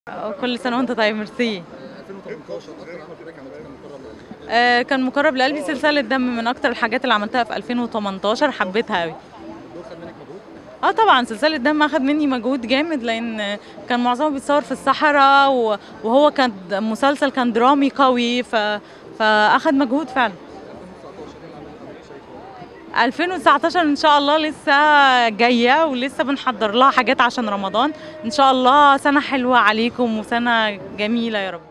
كل سنة وانت طيب، ميرسي. 2018 اكتر عمل فيك عملتيه كان مقرب لقلبي. كان مقرب لقلبي. سلسلة دم من أكتر الحاجات اللي عملتها في 2018، حبيتها أوي. الدور خد منك مجهود؟ طبعا سلسلة دم أخد مني مجهود جامد، لأن كان معظمه بيتصور في الصحراء، وهو كان مسلسل كان درامي قوي، فأخد مجهود فعلا. 2019 ايه العمل اللي حضرتك شايفه؟ 2019 إن شاء الله لسه جاية، ولسه بنحضر لها حاجات عشان رمضان. إن شاء الله سنة حلوة عليكم وسنة جميلة يا رب.